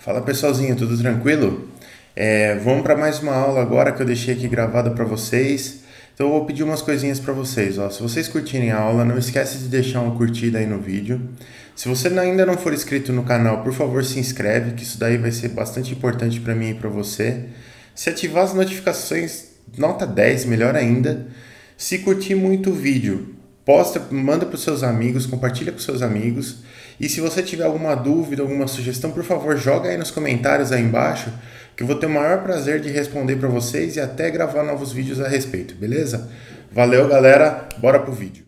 Fala pessoalzinho, tudo tranquilo? Vamos para mais uma aula agora que eu deixei aqui gravada para vocês. Então eu vou pedir umas coisinhas para vocês. Ó. Se vocês curtirem a aula, não esquece de deixar uma curtida aí no vídeo. Se você ainda não for inscrito no canal, por favor se inscreve, que isso daí vai ser bastante importante para mim e para você. Se ativar as notificações, nota 10, melhor ainda. Se curtir muito o vídeo, posta, manda para os seus amigos, compartilha com seus amigos. E se você tiver alguma dúvida, alguma sugestão, por favor, joga aí nos comentários aí embaixo, que eu vou ter o maior prazer de responder para vocês e até gravar novos vídeos a respeito, beleza? Valeu, galera, bora pro vídeo.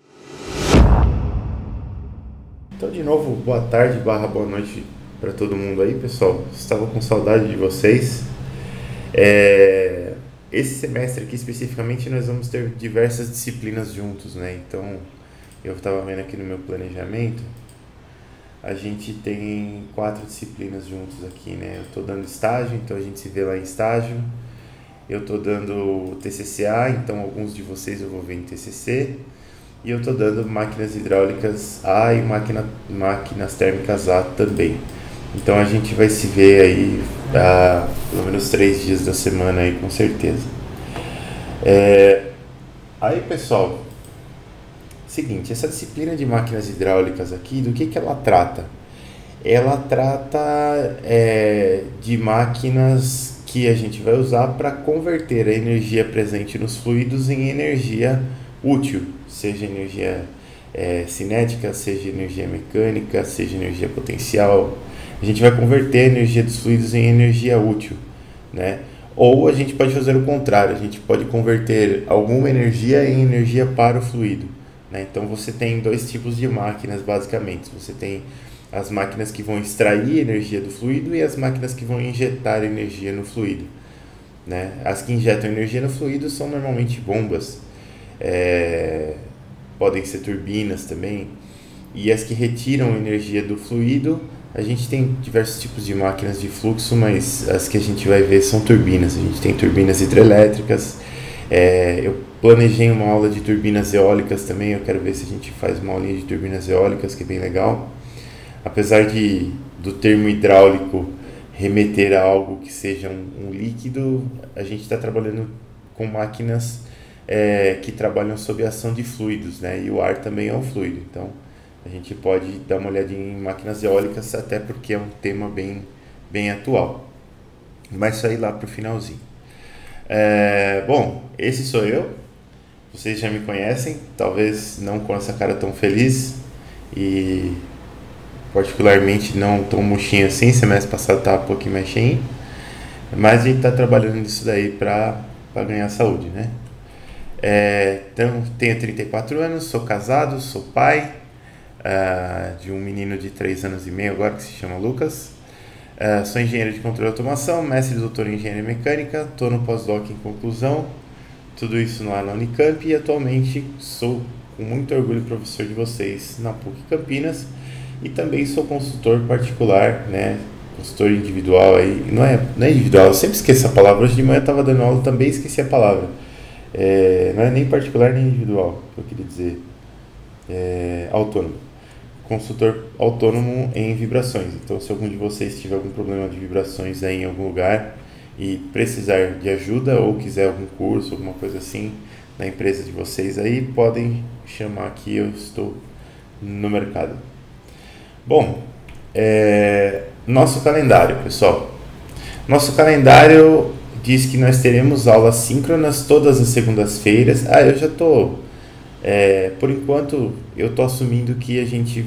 Então, de novo, boa tarde / boa noite para todo mundo aí, pessoal. Estava com saudade de vocês. Esse semestre aqui especificamente nós vamos ter diversas disciplinas juntos, né? Então, eu estava vendo aqui no meu planejamento, a gente tem 4 disciplinas juntos aqui, né? Eu estou dando estágio, então a gente se vê lá em estágio. Eu estou dando TCC-A, então alguns de vocês eu vou ver em TCC. E eu estou dando máquinas hidráulicas A e máquinas térmicas A também. Então a gente vai se ver aí pelo menos 3 dias da semana aí, com certeza. Aí, pessoal, seguinte, essa disciplina de máquinas hidráulicas aqui, do que ela trata? Ela trata de máquinas que a gente vai usar para converter a energia presente nos fluidos em energia útil, seja energia cinética, seja energia mecânica, seja energia potencial. A gente vai converter a energia dos fluidos em energia útil, né? Ou a gente pode fazer o contrário, a gente pode converter alguma energia em energia para o fluido, né? Então você tem 2 tipos de máquinas basicamente. Você tem as máquinas que vão extrair energia do fluido e as máquinas que vão injetar energia no fluido, né? As que injetam energia no fluido são normalmente bombas, podem ser turbinas também. E as que retiram energia do fluido, a gente tem diversos tipos de máquinas de fluxo, mas as que a gente vai ver são turbinas. A gente tem turbinas hidrelétricas. Eu planejei uma aula de turbinas eólicas também. Eu quero ver se a gente faz uma aulinha de turbinas eólicas, que é bem legal. Apesar do termo hidráulico remeter a algo que seja um líquido, a gente está trabalhando com máquinas que trabalham sob a ação de fluidos, né? E o ar também é um fluido. Então, a gente pode dar uma olhadinha em máquinas eólicas, até porque é um tema bem atual. Mas isso aí lá para o finalzinho. Bom, esse sou eu. Vocês já me conhecem, talvez não com essa cara tão feliz e particularmente não tão murchinho assim. Semestre passado estava um pouquinho mais cheinho, mas a gente está trabalhando nisso daí para ganhar saúde, né? Então, tenho 34 anos, sou casado, sou pai de um menino de 3 anos e meio agora, que se chama Lucas. Sou engenheiro de controle e automação, mestre e doutor em engenharia mecânica, estou no pós-doc em conclusão, tudo isso lá na Unicamp, e atualmente sou com muito orgulho professor de vocês na PUC Campinas, e também sou consultor particular, né? Consultor individual aí, não é individual, eu sempre esqueço a palavra. Hoje de manhã eu estava dando aula, também esqueci a palavra. Não é nem particular nem individual, que eu queria dizer. Autônomo. Consultor autônomo em vibrações. Então, se algum de vocês tiver algum problema de vibrações aí em algum lugar e precisar de ajuda ou quiser algum curso, alguma coisa assim na empresa de vocês aí, podem chamar aqui, eu estou no mercado. Bom, nosso calendário, pessoal. Nosso calendário diz que nós teremos aulas síncronas todas as segundas-feiras. Eu já estou... por enquanto, eu estou assumindo que a gente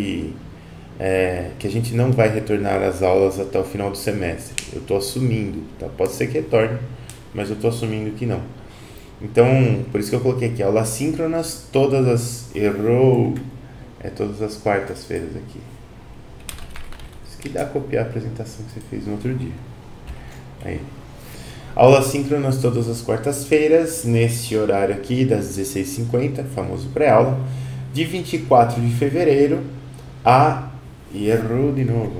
não vai retornar às aulas até o final do semestre. Eu estou assumindo, tá? Pode ser que retorne, mas eu estou assumindo que não. Então, por isso que eu coloquei aqui, aulas síncronas todas as quartas-feiras aqui. Isso que dá a copiar a apresentação que você fez no outro dia. Aí. Aulas síncronas todas as quartas-feiras, nesse horário aqui, das 16h50, famoso pré-aula, de 24 de fevereiro a... E errou de novo.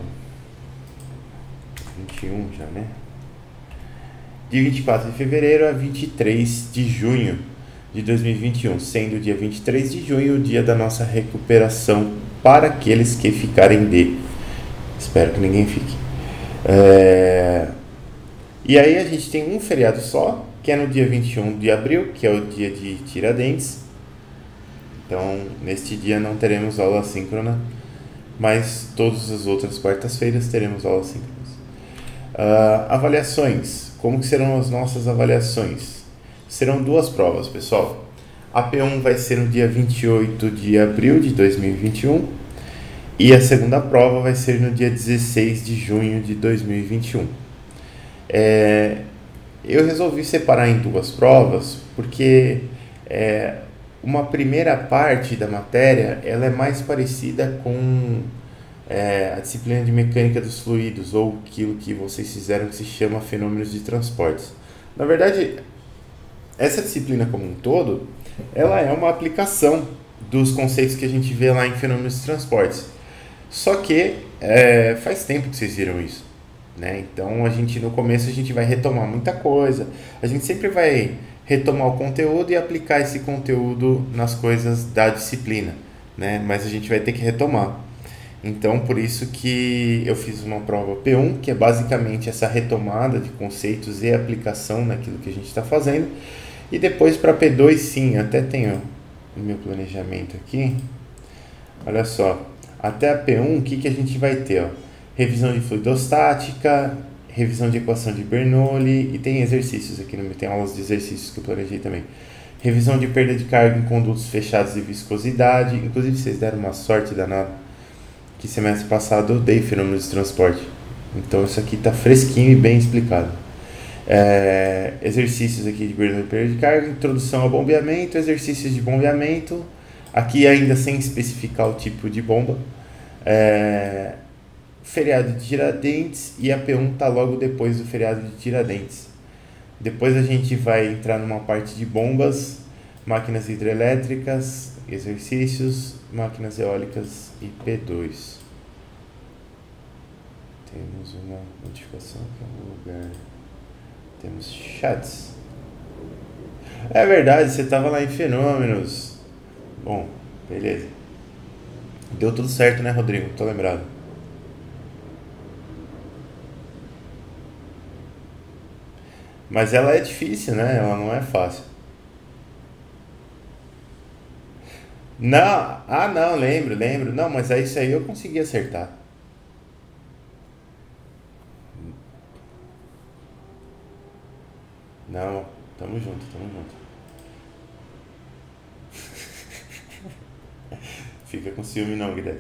21 já, né? De 24 de fevereiro a 23 de junho de 2021, sendo o dia 23 de junho o dia da nossa recuperação para aqueles que ficarem de... Espero que ninguém fique. É, E aí a gente tem um feriado só, que é no dia 21 de abril, que é o dia de Tiradentes. Então, neste dia não teremos aula síncrona, mas todas as outras quartas-feiras teremos aulas síncronas. Avaliações. Como que serão as nossas avaliações? Serão duas provas, pessoal. A P1 vai ser no dia 28 de abril de 2021 e a segunda prova vai ser no dia 16 de junho de 2021. Eu resolvi separar em duas provas porque uma primeira parte da matéria ela é mais parecida com a disciplina de mecânica dos fluidos ou aquilo que vocês fizeram que se chama fenômenos de transportes. Na verdade, essa disciplina como um todo, ela é uma aplicação dos conceitos que a gente vê lá em fenômenos de transportes. Só que faz tempo que vocês viram isso, né? Então no começo a gente vai retomar muita coisa. A gente sempre vai retomar o conteúdo e aplicar esse conteúdo nas coisas da disciplina, né? Mas a gente vai ter que retomar. Então, por isso que eu fiz uma prova P1, que é basicamente essa retomada de conceitos e aplicação naquilo que a gente está fazendo. E depois para P2, sim, até tenho o meu planejamento aqui. Olha só, até a P1, o que a gente vai ter? Ó? Revisão de fluidostática, revisão de equação de Bernoulli e tem exercícios aqui, tem aulas de exercícios que eu planejei também. Revisão de perda de carga em condutos fechados de viscosidade, inclusive vocês deram uma sorte danada que semestre passado eu dei fenômenos de transporte. Então isso aqui está fresquinho e bem explicado. Exercícios aqui de perda de carga, introdução ao bombeamento, exercícios de bombeamento, aqui ainda sem especificar o tipo de bomba. Feriado de Tiradentes e a P1 está logo depois do feriado de Tiradentes. Depois a gente vai entrar numa parte de bombas, máquinas hidrelétricas, exercícios, máquinas eólicas e P2. Temos uma notificação aqui em algum lugar. Temos chats. É verdade, você estava lá em fenômenos. Bom, beleza. Deu tudo certo, né, Rodrigo? Tô lembrado. Mas ela é difícil, né? Ela não é fácil. Não, não, lembro. Não, mas é isso aí eu consegui acertar. Não, tamo junto, tamo junto. Fica com ciúme não, Guilherme.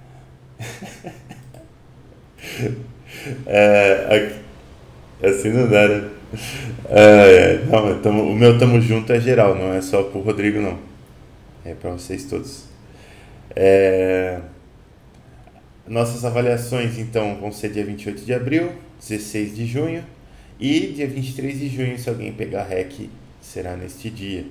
É, assim não dá, né? Não, o meu tamo junto é geral, não é só pro Rodrigo, não. É pra vocês todos. É, Nossas avaliações, então, vão ser dia 28 de abril, 16 de junho e dia 23 de junho, se alguém pegar REC, será neste dia.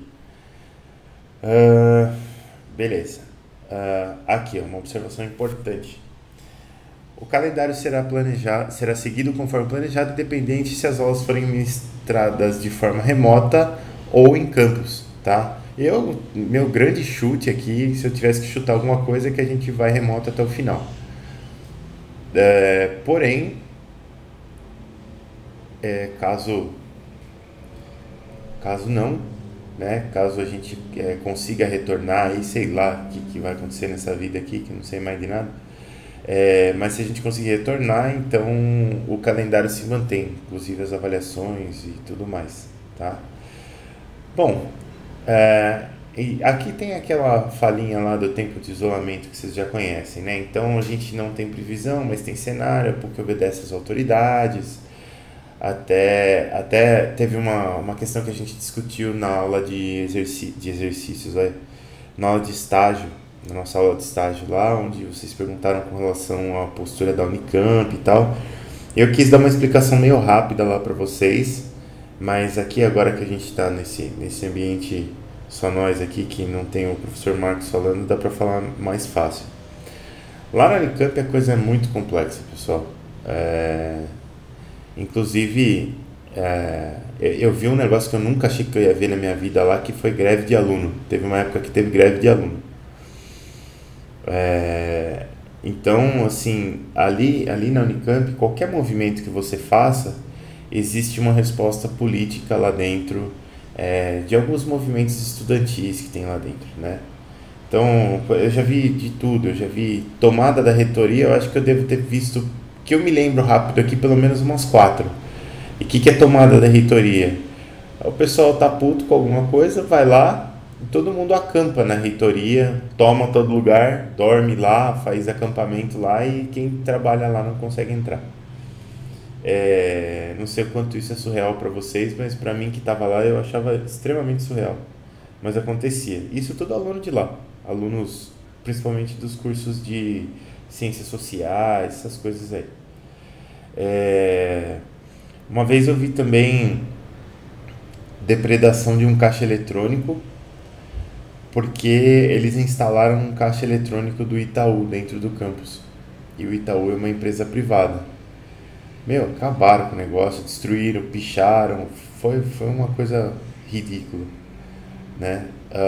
Beleza. Aqui, uma observação importante. O calendário será seguido conforme planejado, independente se as aulas forem ministradas de forma remota ou em campus, tá? Meu grande chute aqui, se eu tivesse que chutar alguma coisa, é que a gente vai remoto até o final. Porém, caso não, né? Caso a gente consiga retornar aí, sei lá o que vai acontecer nessa vida aqui, que eu não sei mais de nada. Mas se a gente conseguir retornar, então o calendário se mantém, inclusive as avaliações e tudo mais, tá? Bom, e aqui tem aquela falinha lá do tempo de isolamento que vocês já conhecem, né? Então a gente não tem previsão, mas tem cenário, porque obedece às autoridades. Até teve uma questão que a gente discutiu na aula de exercícios, na aula de estágio, na nossa aula de estágio lá, onde vocês perguntaram com relação à postura da Unicamp e tal. Eu quis dar uma explicação meio rápida lá para vocês, mas aqui agora que a gente está nesse ambiente só nós aqui, que não tem o professor Marcos falando, dá para falar mais fácil. Lá na Unicamp a coisa é muito complexa, pessoal. Inclusive, eu vi um negócio que eu nunca achei que eu ia ver na minha vida lá, que foi greve de aluno. Teve uma época que teve greve de aluno. Então, assim, ali na Unicamp, qualquer movimento que você faça, existe uma resposta política lá dentro, de alguns movimentos estudantis que tem lá dentro, né? Então, eu já vi de tudo, eu já vi tomada da reitoria, eu acho que eu devo ter visto, que eu me lembro rápido aqui, pelo menos umas quatro. E o que é tomada da reitoria? O pessoal tá puto com alguma coisa, vai lá, e todo mundo acampa na reitoria, toma todo lugar, dorme lá, faz acampamento lá e quem trabalha lá não consegue entrar. Não sei o quanto isso é surreal para vocês, mas para mim que estava lá eu achava extremamente surreal. Mas acontecia. Isso todo aluno de lá. Alunos, principalmente dos cursos de ciências sociais, essas coisas aí. É, uma vez eu vi também depredação de um caixa eletrônico, porque eles instalaram um caixa eletrônico do Itaú dentro do campus. E o Itaú é uma empresa privada. Meu, acabaram com o negócio, destruíram, picharam, foi uma coisa ridícula, né?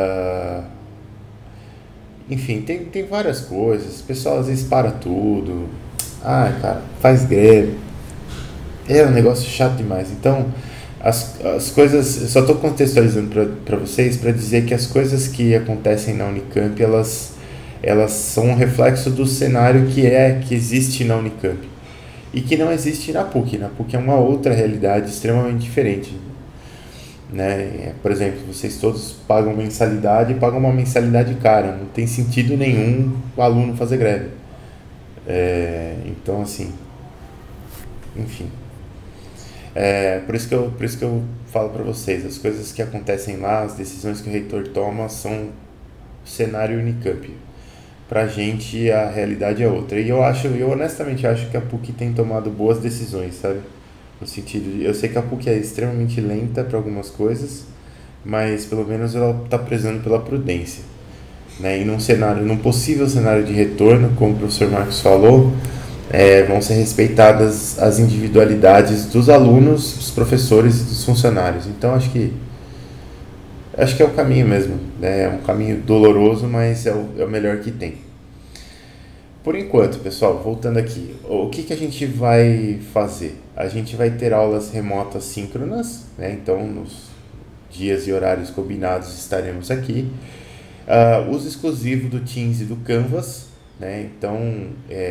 Enfim, tem várias coisas, o pessoal às vezes para tudo, cara, faz greve, é um negócio chato demais. Então, as coisas, eu só estou contextualizando para vocês para dizer que as coisas que acontecem na Unicamp, elas são um reflexo do cenário que existe na Unicamp e que não existe na PUC. Na PUC é uma outra realidade extremamente diferente, né? Por exemplo, vocês todos pagam mensalidade e pagam uma mensalidade cara. Não tem sentido nenhum o aluno fazer greve. Então, assim, enfim. Por isso que eu falo para vocês, as coisas que acontecem lá, as decisões que o reitor toma são cenário Unicamp. Pra gente a realidade é outra. E eu honestamente acho que a PUC tem tomado boas decisões, sabe? No sentido de, eu sei que a PUC é extremamente lenta para algumas coisas, mas pelo menos ela está prezando pela prudência, né? E num possível cenário de retorno, como o professor Marcos falou, vão ser respeitadas as individualidades dos alunos, dos professores e dos funcionários. Então acho que é o caminho mesmo, né? É um caminho doloroso, mas é o melhor que tem. Por enquanto, pessoal, voltando aqui, o que a gente vai fazer? A gente vai ter aulas remotas síncronas, né? Então, nos dias e horários combinados estaremos aqui. Uso exclusivo do Teams e do Canvas, né? Então,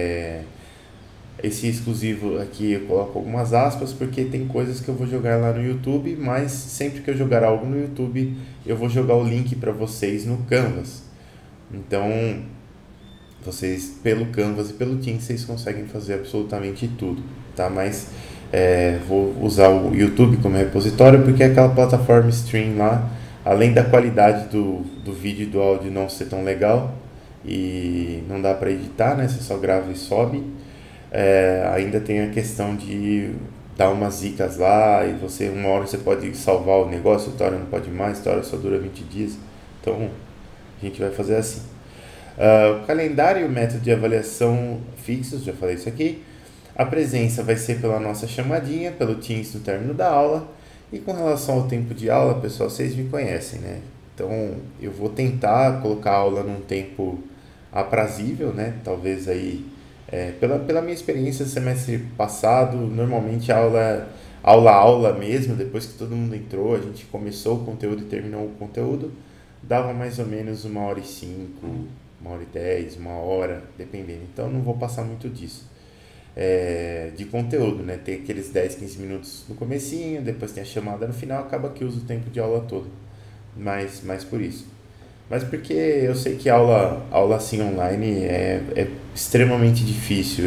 esse exclusivo aqui eu coloco algumas aspas porque tem coisas que eu vou jogar lá no YouTube, mas sempre que eu jogar algo no YouTube, eu vou jogar o link para vocês no Canvas. Então, vocês pelo Canvas e pelo Teams vocês conseguem fazer absolutamente tudo, tá? Mas vou usar o YouTube como repositório porque é aquela plataforma stream lá, além da qualidade do vídeo e do áudio não ser tão legal e não dá para editar, né? Você só grava e sobe. Ainda tem a questão de dar umas dicas lá e uma hora você pode salvar o negócio, outra hora não pode mais, outra hora só dura 20 dias. Então a gente vai fazer assim. O calendário e o método de avaliação fixos, já falei isso aqui. A presença vai ser pela nossa chamadinha, pelo Teams no término da aula. E com relação ao tempo de aula, pessoal, vocês me conhecem, né? Então eu vou tentar colocar a aula num tempo aprazível, né? Talvez aí, pela minha experiência no semestre passado, normalmente aula mesmo, depois que todo mundo entrou, a gente começou o conteúdo e terminou o conteúdo, dava mais ou menos 1h05, 1h10, 1 hora, dependendo. Então não vou passar muito disso. De conteúdo, né? Tem aqueles 10, 15 minutos no comecinho, depois tem a chamada no final, acaba que usa o tempo de aula todo. Mas por isso. Mas porque eu sei que aula assim online é extremamente difícil.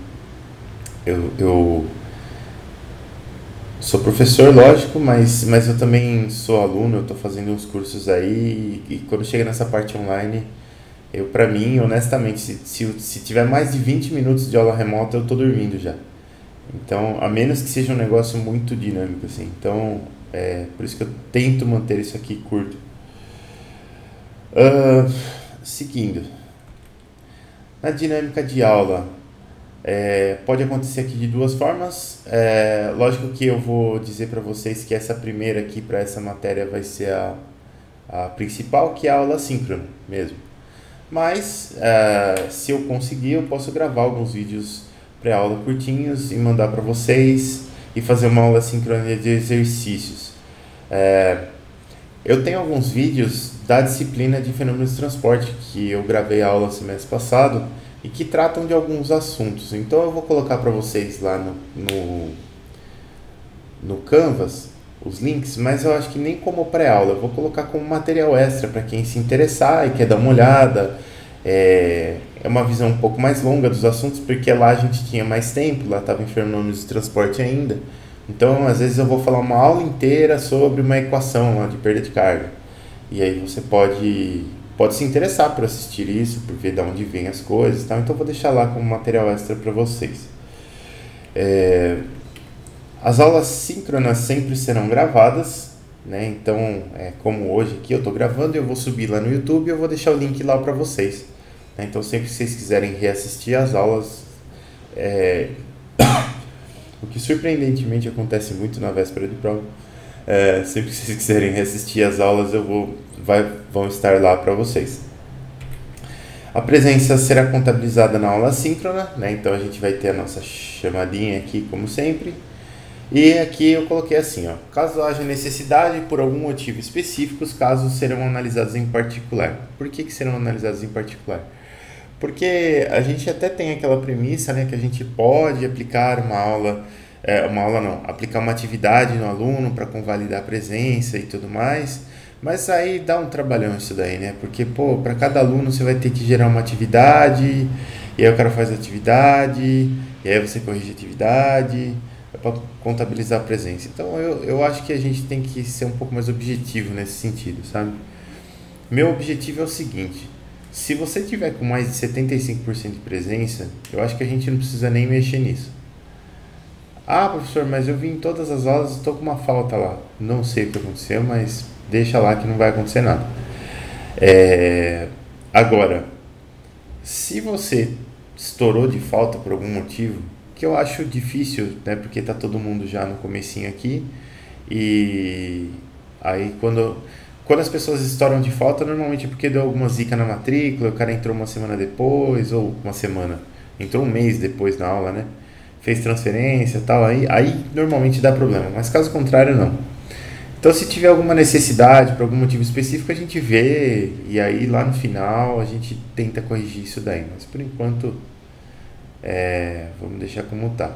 Eu sou professor, lógico, mas eu também sou aluno, eu estou fazendo uns cursos aí e quando chega nessa parte online, pra mim, honestamente, se tiver mais de 20 minutos de aula remota, eu tô dormindo já. Então, a menos que seja um negócio muito dinâmico, assim. Então, por isso que eu tento manter isso aqui curto. Seguindo. Na dinâmica de aula, pode acontecer aqui de duas formas. Lógico que eu vou dizer para vocês que essa primeira aqui, para essa matéria, vai ser a principal, que é a aula síncrona mesmo. Mas se eu conseguir, eu posso gravar alguns vídeos pré-aula curtinhos e mandar para vocês e fazer uma aula síncrona de exercícios. Eu tenho alguns vídeos da disciplina de fenômenos de transporte que eu gravei a aula semestre passado e que tratam de alguns assuntos. Então eu vou colocar para vocês lá no Canvas os links, mas eu acho que nem como pré-aula, eu vou colocar como material extra para quem se interessar e quer dar uma olhada. É uma visão um pouco mais longa dos assuntos, porque lá a gente tinha mais tempo, lá estava em fenômenos de transporte ainda. Então, às vezes eu vou falar uma aula inteira sobre uma equação lá de perda de carga. E aí você pode se interessar por assistir isso, por ver de onde vem as coisas e tal. Então eu vou deixar lá como material extra para vocês. As aulas síncronas sempre serão gravadas, né? Então, como hoje aqui eu estou gravando, eu vou subir lá no YouTube e eu vou deixar o link lá para vocês. Né? Então, sempre que vocês quiserem reassistir as aulas, o que surpreendentemente acontece muito na véspera de prova, sempre que vocês quiserem reassistir as aulas, vão estar lá para vocês. A presença será contabilizada na aula síncrona, né? Então a gente vai ter a nossa chamadinha aqui, como sempre. E aqui eu coloquei assim, ó, caso haja necessidade por algum motivo específico, os casos serão analisados em particular. Por que serão analisados em particular? Porque a gente até tem aquela premissa, né, que a gente pode aplicar aplicar uma atividade no aluno para convalidar a presença e tudo mais, mas aí dá um trabalhão isso daí, né, porque, para cada aluno você vai ter que gerar uma atividade, e aí o cara faz a atividade, e aí você corrige a atividade, para contabilizar a presença. Então eu acho que a gente tem que ser um pouco mais objetivo nesse sentido, sabe? Meu objetivo é o seguinte: se você tiver com mais de 75% de presença, eu acho que a gente não precisa nem mexer nisso. Ah, professor, mas eu vi em todas as aulas e estou com uma falta lá. Não sei o que aconteceu, mas deixa lá que não vai acontecer nada. Agora, se você estourou de falta por algum motivo, que eu acho difícil, né, porque tá todo mundo já no comecinho aqui, e aí quando as pessoas estouram de falta, normalmente é porque deu alguma zica na matrícula, o cara entrou uma semana depois, ou uma semana, entrou um mês depois na aula, né, fez transferência e tal, aí normalmente dá problema, mas caso contrário não. Então se tiver alguma necessidade, por algum motivo específico, a gente vê, e aí lá no final a gente tenta corrigir isso daí, mas por enquanto vamos deixar como tá.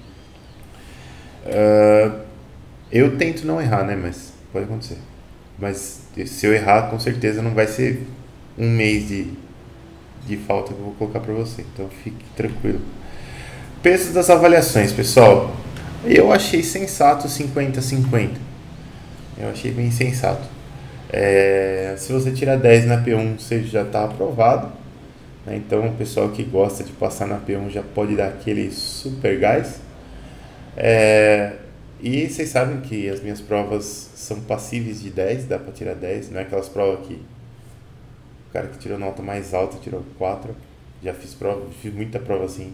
Eu tento não errar, né? Mas pode acontecer. Mas se eu errar, com certeza não vai ser um mês de falta que eu vou colocar para você. Então fique tranquilo. Peso das avaliações, pessoal. Eu achei sensato 50-50. Eu achei bem sensato. Se você tirar 10 na P1, você já está aprovado. Então o pessoal que gosta de passar na P1 já pode dar aquele super gás. E vocês sabem que as minhas provas são passíveis de 10, dá para tirar 10, não é aquelas provas que o cara que tirou nota mais alta tirou 4. Já fiz muita prova assim.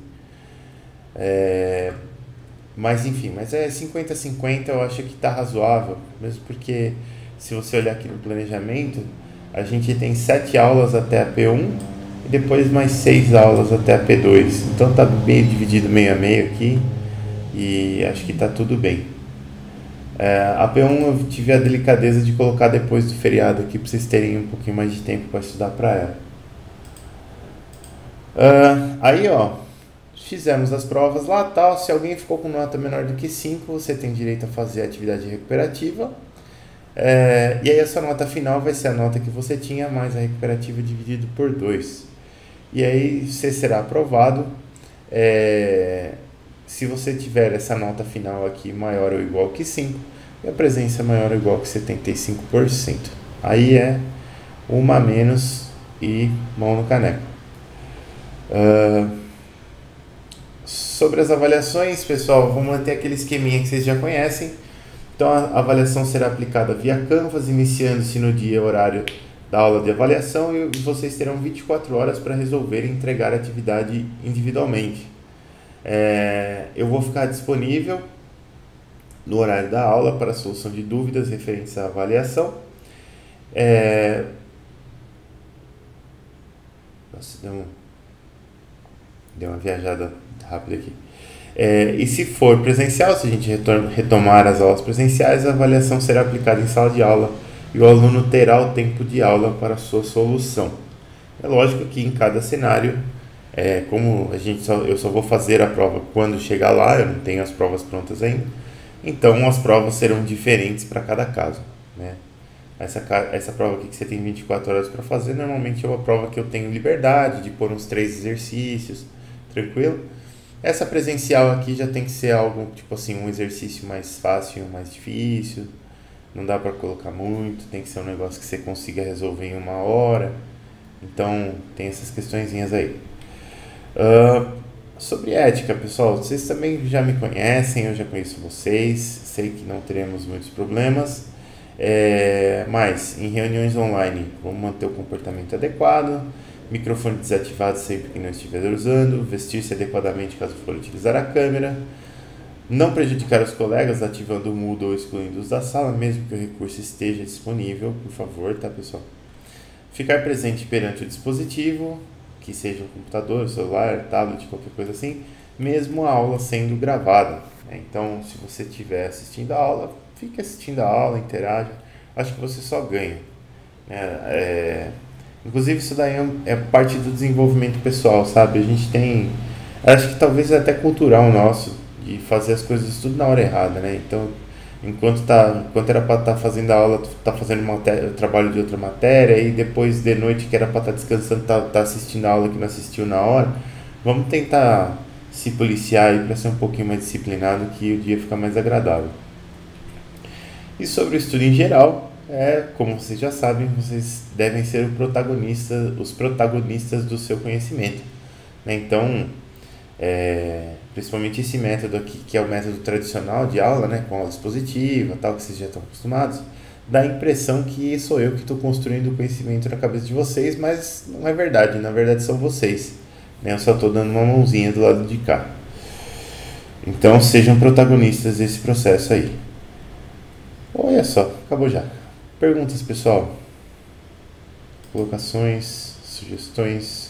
Mas enfim, mas 50-50 eu acho que está razoável, mesmo porque se você olhar aqui no planejamento, a gente tem 7 aulas até a P1 e depois mais 6 aulas até a P2, então tá bem dividido meio a meio aqui e acho que tá tudo bem. A P1 eu tive a delicadeza de colocar depois do feriado aqui para vocês terem um pouquinho mais de tempo para estudar para ela. Aí fizemos as provas lá, tal. Se alguém ficou com nota menor do que 5, você tem direito a fazer a atividade recuperativa. E aí a sua nota final vai ser a nota que você tinha mais a recuperativa dividido por 2. E aí você será aprovado se você tiver essa nota final aqui maior ou igual que 5 e a presença maior ou igual que 75%. Aí é uma a menos e mão no caneco. Sobre as avaliações, pessoal, vamos manter aquele esqueminha que vocês já conhecem. Então a avaliação será aplicada via Canvas, iniciando-se no dia e horário da aula de avaliação, e vocês terão 24 horas para resolver e entregar a atividade individualmente. Eu vou ficar disponível no horário da aula para a solução de dúvidas referentes à avaliação. Nossa, deu uma viajada rápida aqui. E se for presencial, se a gente retomar as aulas presenciais, a avaliação será aplicada em sala de aula e o aluno terá o tempo de aula para a sua solução. É lógico que em cada cenário, como eu só vou fazer a prova quando chegar lá, eu não tenho as provas prontas ainda, então as provas serão diferentes para cada caso, né? Essa prova aqui que você tem 24 horas para fazer, normalmente é uma prova que eu tenho liberdade de pôr uns 3 exercícios, tranquilo. Essa presencial aqui já tem que ser algo, tipo assim, um exercício mais fácil, mais difícil, não dá para colocar muito, tem que ser um negócio que você consiga resolver em 1 hora, então tem essas questõezinhas aí. Sobre ética, pessoal, vocês também já me conhecem, eu já conheço vocês, sei que não teremos muitos problemas. Mas em reuniões online, vamos manter o comportamento adequado, microfone desativado sempre que não estiver usando, vestir-se adequadamente caso for utilizar a câmera, não prejudicar os colegas ativando o mudo ou excluindo-os da sala, mesmo que o recurso esteja disponível, por favor, tá, pessoal? Ficar presente perante o dispositivo, que seja um computador, celular, tablet, qualquer coisa assim, mesmo a aula sendo gravada, né? Então, se você estiver assistindo a aula, fique assistindo a aula, interage, acho que você só ganha, né? Inclusive isso daí é parte do desenvolvimento pessoal, sabe? A gente tem, acho que talvez é até cultural nosso, de fazer as coisas tudo na hora errada, né? Então, enquanto era para estar fazendo a aula, tu tá fazendo trabalho de outra matéria, e depois de noite que era para estar descansando, tá assistindo a aula que não assistiu na hora. Vamos tentar se policiar aí para ser um pouquinho mais disciplinado, que o dia fica mais agradável. E sobre o estudo em geral, como vocês já sabem, vocês devem ser os protagonistas do seu conhecimento, né? Então, principalmente esse método aqui, que é o método tradicional de aula, né, com aula expositiva, tal, que vocês já estão acostumados, dá a impressão que sou eu que estou construindo o conhecimento na cabeça de vocês, mas não é verdade, na verdade são vocês, né? Eu só estou dando uma mãozinha do lado de cá. Então, sejam protagonistas desse processo aí. Olha só, acabou já. Perguntas, pessoal? Colocações, sugestões?